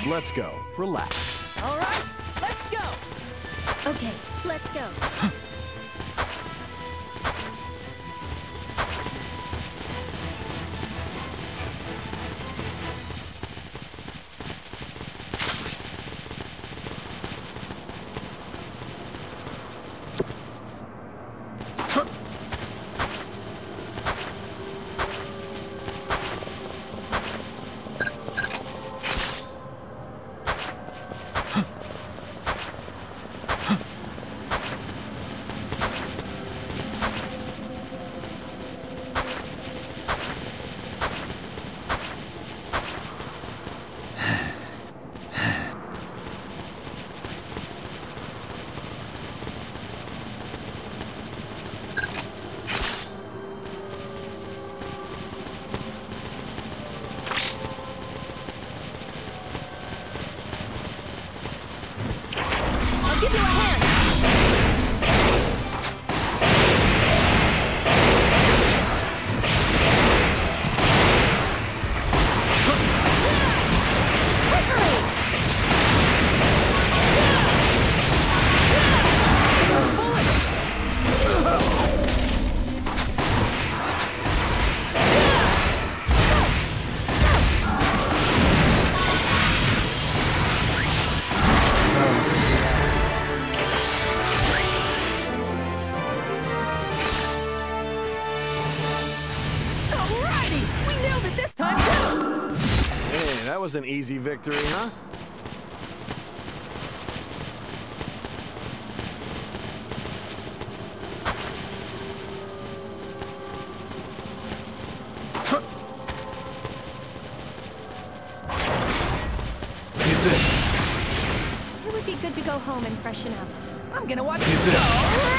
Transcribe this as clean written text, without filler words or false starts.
Let's go. Relax. All right, let's go. Okay, let's go. Give you a hand. That was an easy victory, huh? It would be good to go home and freshen up. I'm gonna watch Use you this. go.